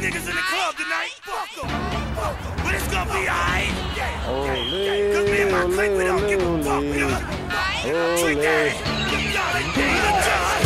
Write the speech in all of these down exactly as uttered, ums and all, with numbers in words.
niggas in the club tonight. Fuck them. But it's gonna be alright. Ole, Cause me and my clique, we don't give a fuck, nigga. Treat that.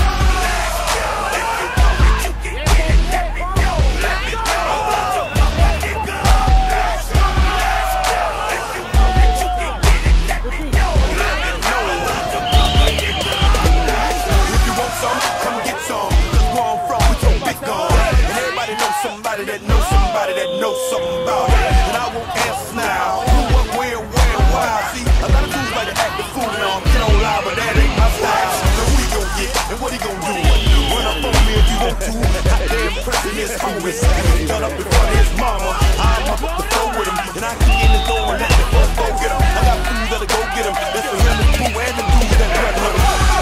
Somebody that knows somebody that knows something about it. And I won't answer now. Who, what, where, when, why? See, a lot of dudes like to act the fool now. Get on live, but that ain't my style. So who he gon' get? And what he gon' do? Run up on me if you want to. Goddamn pressing his homies. Done up in front of his mama. I'm up the floor with him. And I can get in the door and let the first go get him. I got fools that'll go get him. That's for him and Pooh and the dudes that run him.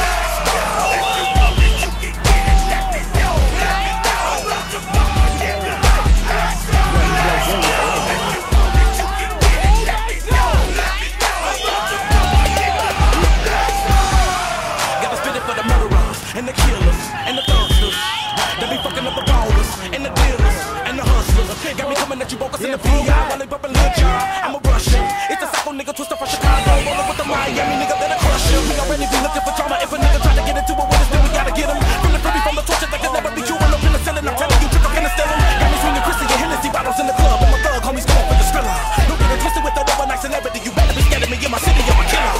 And the killers, and the thugsters, they be fucking up the ballers, and the dealers, and the hustlers. Got me coming at you bogus in the P I while they bumpin' Lil Jon. I'm a Russian, it's a psycho nigga twister from Chicago, rollin' with the Miami nigga that'll crush him. We already be looking for drama. If a nigga try to get into it with us, then we gotta get him. From the free, from the torture that can never be chewing up in the ceiling. I'm telling you, trick up in the stealing. Got me swinging Chrissy and Hennessy bottles in the club, and my thug homies going for the thriller. Don't get it twisted with that overnight celebrity. You better be scared of me in my city, I'm a killer.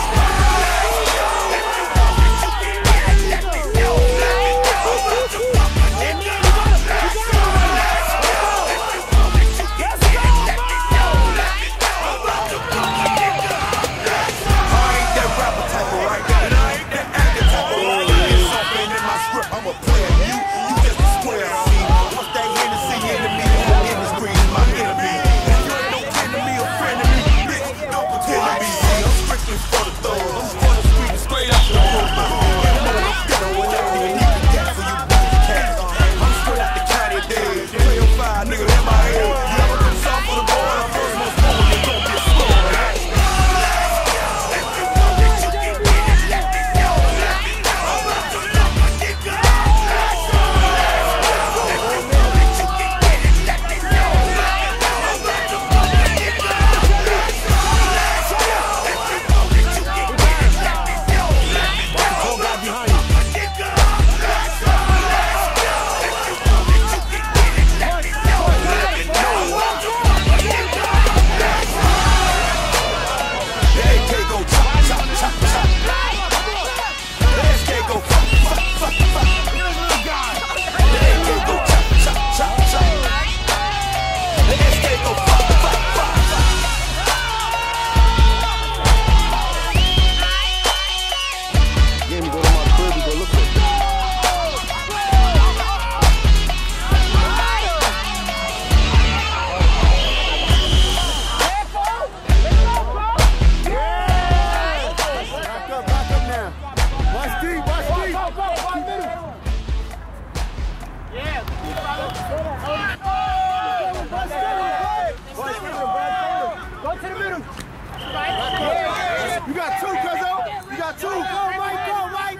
You got two, Cuzzo. You got two. Go, Mike. Go, Mike.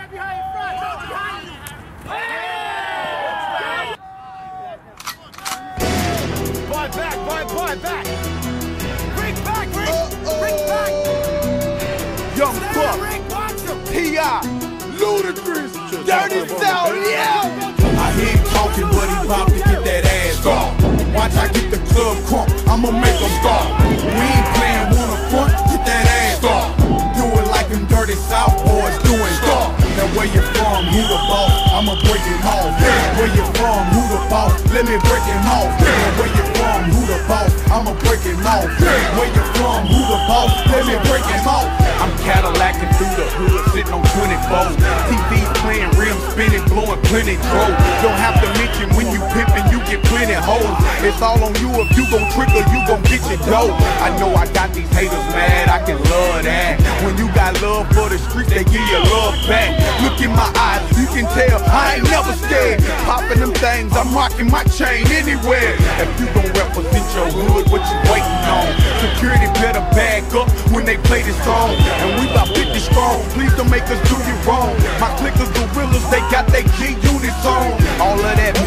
Boy, back. Boy, boy, back. Bring back, Rick. Uh, uh, Bring back. Young Buck. P I Ludacris. Dirty South. Yeah. I hear him talking, but he about to get that ass off. Watch I get the club crunk. I'ma make him stop. We ain't playing wanna front. Get that ass off. Do it like them dirty South boys doing stuff. Now where you from, who the boss? I'ma break him off. Where you from, who the boss? Let me break him off. Where you from, who the boss? I'ma break him off. Where you from, who the boss? Let me break him off. I'm Cadillacing through the hood, sitting on twenty-four. T V's playing, rims spinning, blowing plenty throw. Don't have to mention when you pimping, you get plenty hoes. It's all on you. If you gon' trigger, you gon' get your dough. I know I got these haters mad, I can love that. When you got love for the streets, they give you love back. Look in my eyes, you can tell I ain't never scared. Popping them things, I'm rocking my chain anywhere. If you gon' represent your hood, what you waiting on? Security better back up when they play this song. And we about fifty strong, please don't make us do you wrong. My clickers gorillas, they got they G units on. All of that mean mug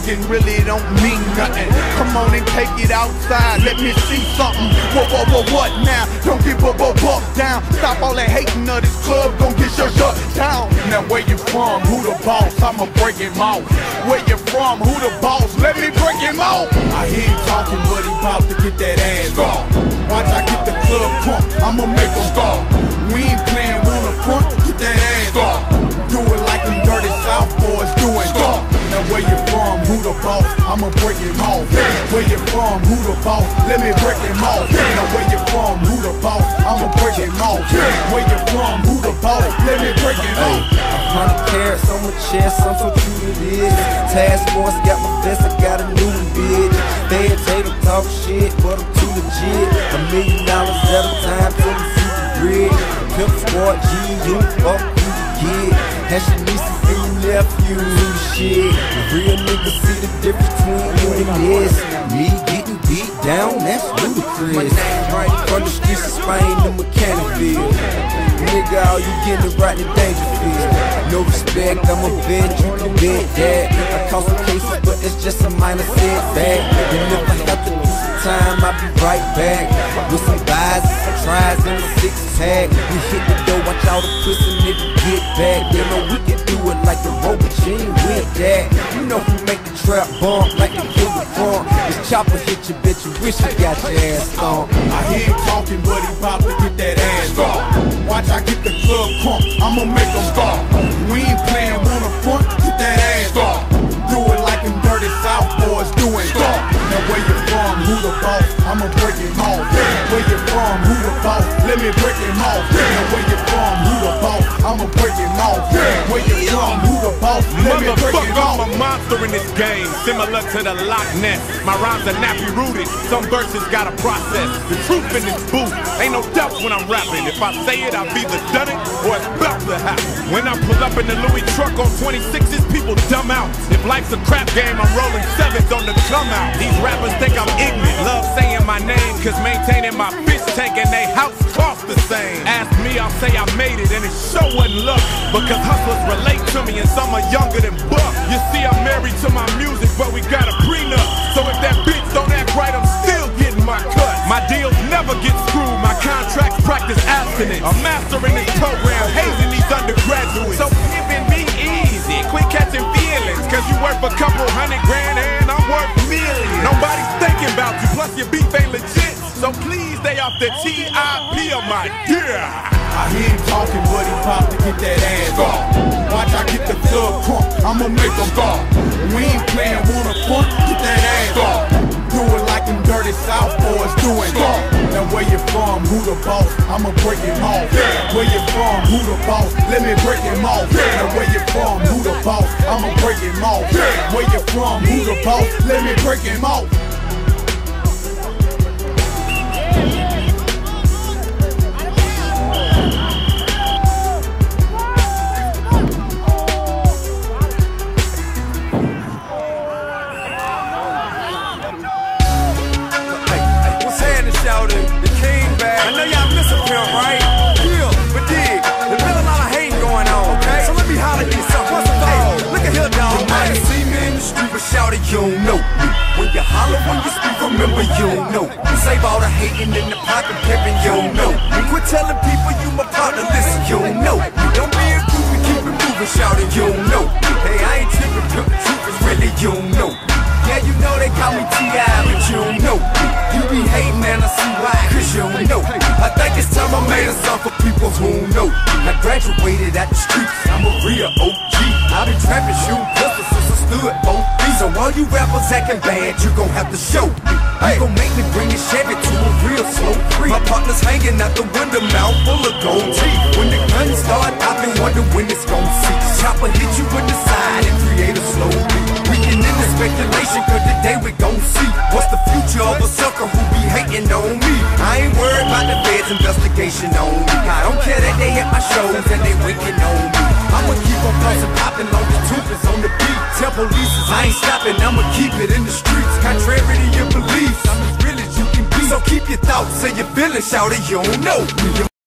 talking really don't mean nothing. Come on and take it outside, let me see something. What, what, what, what now? Don't give up, up, up, down. Stop all that hating of this club, gon' get your shut down. Now where you from? Who the boss? I'ma break him off. Where you from? Who the boss? Let me break him off. I hear him talking, but he bout to get that ass off. Watch I get the club crunk, I'ma make him stop. We ain't playing on the front, get that ass off. Do it like them dirty South boys doing. Stop. Now where you from? Who the boss? I'ma break him off. Where you from? Who the boss? Let me break him off. Now where you from? Who the boss? I'ma break him off. Where you from? Who the boss? Let me break him off. A hundred carats on my chest, I'm so true it is. Task force got my vest, I got a new one, bitch. They take them talk shit, but I'm too legit. A million dollars at a time till we see the grid. Pimp squad, G E D, fuck you to get. Has your nieces and your nephews, shit. The real niggas see the difference between you and this. Me getting beat down, that's ludicrous. My name right from the streets of Spain to Mechanicsville. Nigga, all you getting right in Dangerfield. No respect, I'm a vet, you can bet that. I cause some cases, but it's just a minor setback. And if I have to do some time, I'll be right back. With some buys, some tries, and a six pack. We hit the door, watch all the pussy niggas get back. You know we can do it like the robot, you ain't with that. You know who make the trap bump like the kill the front. This chopper hit you, bitch, you wish you got your ass stomped. I hear him talking, but he bout to get that ass off. Watch I get the club crunk, I'ma make him stop. We ain't playing on the front, get that ass off. Do it like them dirty South boys doing. Stop. Now where you from? Who the boss? I'ma break him off. Where you from? Who the boss? Let me break him off. Now where you from? Who the boss? I'ma break him off. Where you from? Who the boss? Let me break him off. I'm a monster in this game, similar to the Loch Ness. My rhymes are nappy rooted, some verses gotta process. The truth in this booth, ain't no doubt when I'm rapping. If I say it, I've either done it or it's about to happen. When I pull up in the Louis truck on twenty-sixes, people dumb out. If life's a crap game, I'm rolling sevens on the come out. These rappers think I'm ignorant, love saying my name, cause maintaining my fish tank and they house cost the same. Ask me, I'll say I made it, and it sure wasn't luck, because hustlers relate to me and some are younger than Buck. You see, I'm married to my music, but we got a prenup. So if that bitch don't act right, I'm still getting my cut. My deals never get screwed, my contracts practice abstinence. A master in this program, hazing these undergraduates. So giving me easy, quit catching feelings, cause you worth a couple hundred grand and I'm worth millions. Nobody's thinking about you, plus your beef ain't legit. So please stay off the T I P of my gear. I hear him talking, but he bout to get that ass off. Watch I get the club crunk, I'ma make him stop. We ain't playing on the front, get that ass off. Do it like them dirty South boys doing. Stop. Now where you from? Who the boss? I'ma break him off. Where you from? Who the boss? Let me break him off. Now where you from? Who the boss? I'ma break him off. Where you from? Who the boss? Let me break him off. The king back. I know y'all miss him, right? Yeah, but dig, there's been a lot of hate going on, okay? So let me holler at you something. What's the thought? Look at here, dog. You might have seen me in the street, but shout it, you don't know me. When you holler, when you speak, remember you don't know. You save all the hating in the pocket, pimping, you don't know. You quit telling people you my partner, listen, you don't know. Don't be a groupie, keep it moving, shout it, you don't know. Hey, I ain't tripping, pimp, the truth is really, you don't know. Yeah, you know they call me T I, but you don't know. You be hating and I see why, cause you don't know. I think it's time I made a song for people who don't know. I graduated at the streets, I'm a real O G. I been trapping, shooting pistols since I stood both feet. So all you rappers acting bad, you gon' have to show me. You gon' make me bring a Chevy to a real slow free. My partner's hanging out the window, mouth full of gold teeth. When the guns start, I been wonder when it's gon' cease. Chopper hit you in the side and create a slow beat. We can end the speculation, cause today we gon' see what's the future of a sucker who be hating on me. I ain't worried about the feds' investigation on me. I don't care that they at my shows and they winking on me. I'ma keep on bustin', poppin' long as truth is on the beat. Tell police I ain't stopping, I'ma keep it in the streets. Contrary to your beliefs, I'm as real as you can be. So keep your thoughts and your feelings, shout it, you don't know.